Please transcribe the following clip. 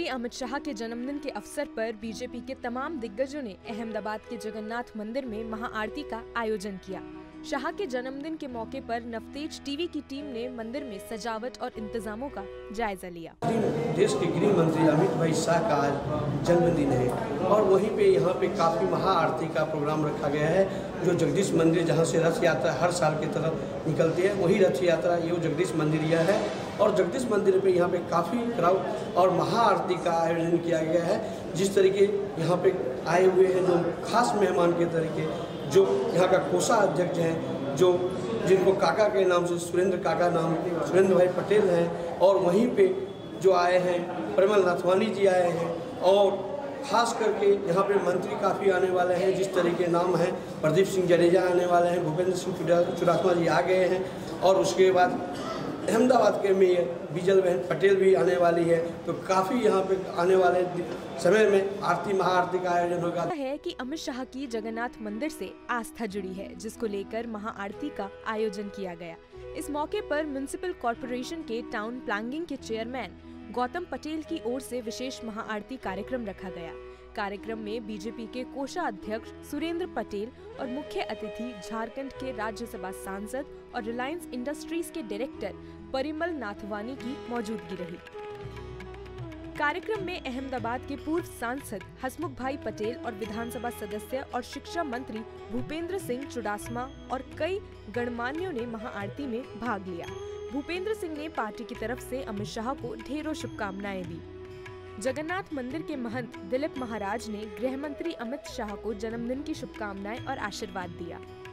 अमित शाह के जन्मदिन के अवसर पर बीजेपी के तमाम दिग्गजों ने अहमदाबाद के जगन्नाथ मंदिर में महाआरती का आयोजन किया। शाह के जन्मदिन के मौके पर नवतेज टीवी की टीम ने मंदिर में सजावट और इंतजामों का जायजा लिया। देश के गृह मंत्री अमित भाई शाह का आज जन्मदिन है और वहीं पे यहाँ पे काफ़ी महाआरती का प्रोग्राम रखा गया है। जो जगदीश मंदिर जहाँ से रथ यात्रा हर साल की तरफ निकलती है, वही रथ यात्रा ये जगदीश मंदिर यह है और जगदीश मंदिर पे यहाँ पे काफ़ी क्राउड और महाआरती का आयोजन किया गया है। जिस तरीके यहाँ पे आए हुए हैं जो खास मेहमान के तरीके, जो यहाँ का कोषाध्यक्ष हैं, जो जिनको काका के नाम से सुरेंद्र भाई पटेल हैं, और वहीं पे जो आए हैं परिमल नाथवानी जी आए हैं, और खास करके यहाँ पे मंत्री काफ़ी आने वाले हैं। जिस तरीके नाम हैं प्रदीप सिंह जडेजा आने वाले हैं, भूपेंद्र सिंह चुड़ासमा जी आ गए हैं, और उसके बाद अहमदाबाद के मेयर बीजल बहन पटेल भी आने वाली है। तो काफ़ी यहाँ पे आने वाले समय में महाआरती का आयोजन होगा। है कि अमित शाह की जगन्नाथ मंदिर से आस्था जुड़ी है, जिसको लेकर महाआरती का आयोजन किया गया। इस मौके पर म्युनिसिपल कॉर्पोरेशन के टाउन प्लानिंग के चेयरमैन गौतम पटेल की ओर से विशेष महाआरती कार्यक्रम रखा गया। कार्यक्रम में बीजेपी के कोषाध्यक्ष सुरेंद्र पटेल और मुख्य अतिथि झारखंड के राज्यसभा सांसद और रिलायंस इंडस्ट्रीज के डायरेक्टर परिमल नाथवानी की मौजूदगी रही। कार्यक्रम में अहमदाबाद के पूर्व सांसद हसमुख भाई पटेल और विधानसभा सदस्य और शिक्षा मंत्री भूपेंद्र सिंह चुड़ासमा और कई गणमान्यों ने महाआरती में भाग लिया। भूपेंद्र सिंह ने पार्टी की तरफ से अमित शाह को ढेरों शुभकामनाएं दी। जगन्नाथ मंदिर के महंत दिलीप महाराज ने गृह मंत्री अमित शाह को जन्मदिन की शुभकामनाएं और आशीर्वाद दिया।